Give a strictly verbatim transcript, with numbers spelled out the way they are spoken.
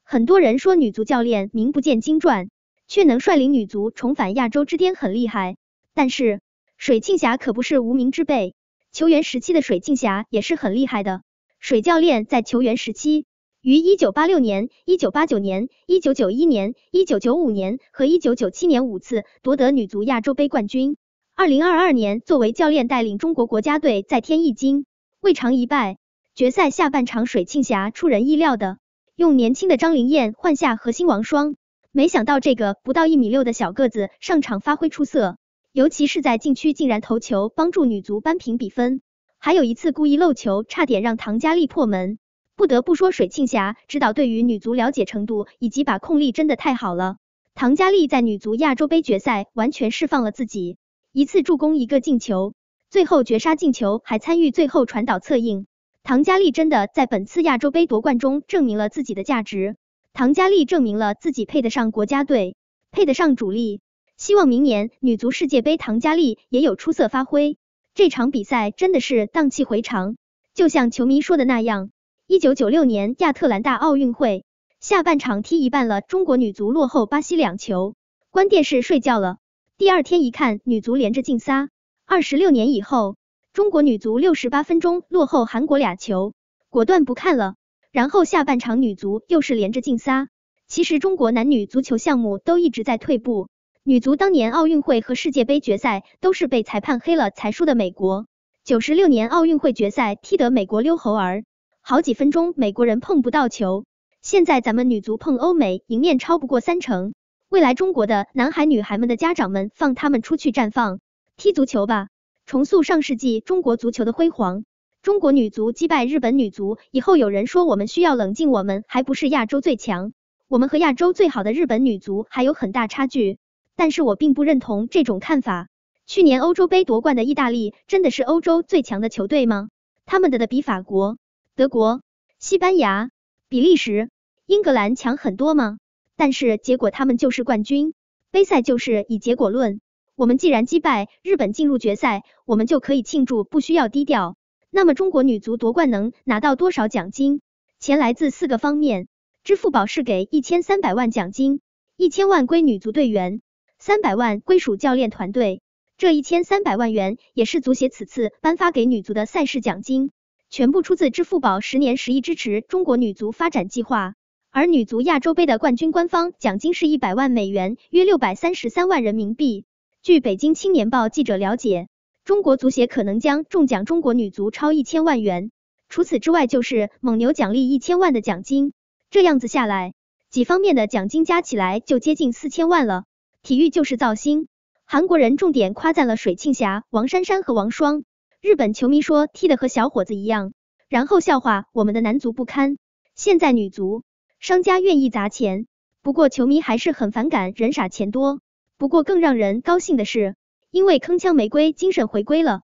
很多人说女足教练名不见经传，却能率领女足重返亚洲之巅很厉害。但是水庆霞可不是无名之辈，球员时期的水庆霞也是很厉害的。水教练在球员时期于一九八六年、一九八九年、一九九一年、一九九五年和一九九七年五次夺得女足亚洲杯冠军。二零二二年作为教练带领中国国家队再添一金，未尝一败。决赛下半场水庆霞出人意料的用年轻的张琳艳换下核心王霜，没想到这个不到一米六的小个子上场发挥出色，尤其是在禁区竟然头球帮助女足扳平比分，还有一次故意漏球差点让唐佳丽破门。不得不说水庆霞指导对于女足了解程度以及把控力真的太好了。唐佳丽在女足亚洲杯决赛完全释放了自己，一次助攻一个进球，最后绝杀进球还参与最后传导策应。唐佳丽真的在本次亚洲杯夺冠中证明了自己的价值，唐佳丽证明了自己配得上国家队，配得上主力。希望明年女足世界杯唐佳丽也有出色发挥。这场比赛真的是荡气回肠，就像球迷说的那样，一九九六年亚特兰大奥运会下半场踢一半了，中国女足落后巴西两球，关电视睡觉了。第二天一看，女足连着进仨。二十六年以后，中国女足六十八分钟落后韩国俩球，果断不看了。然后下半场女足又是连着进仨。其实中国男女足球项目都一直在退步，女足当年奥运会和世界杯决赛都是被裁判黑了才输的美国。九十六年奥运会决赛踢得美国溜猴儿，好几分钟美国人碰不到球。现在咱们女足碰欧美赢面超不过三成，未来中国的男孩女孩们的家长们放他们出去绽放，踢足球吧，重塑上世纪中国足球的辉煌。中国女足击败日本女足以后，有人说我们需要冷静，我们还不是亚洲最强，我们和亚洲最好的日本女足还有很大差距。但是我并不认同这种看法。去年欧洲杯夺冠的意大利真的是欧洲最强的球队吗？他们的的比法国、德国、西班牙、比利时、英格兰强很多吗？但是结果他们就是冠军，杯赛就是以结果论。我们既然击败日本进入决赛，我们就可以庆祝，不需要低调。那么中国女足夺冠能拿到多少奖金？钱来自四个方面，支付宝是给一千三百万奖金，一千万归女足队员，三百万归属教练团队。这一千三百万元也是足协此次颁发给女足的赛事奖金，全部出自支付宝十年十亿支持中国女足发展计划。而女足亚洲杯的冠军官方奖金是一百万美元，约六百三十三万人民币。据北京青年报记者了解，中国足协可能将中奖中国女足超一千万元，除此之外就是蒙牛奖励一千万的奖金。这样子下来，几方面的奖金加起来就接近四千万了。体育就是造星，韩国人重点夸赞了水庆霞、王珊珊和王霜，日本球迷说踢得和小伙子一样，然后笑话我们的男足不堪。现在女足商家愿意砸钱，不过球迷还是很反感人傻钱多。不过更让人高兴的是，因为铿锵玫瑰精神回归了，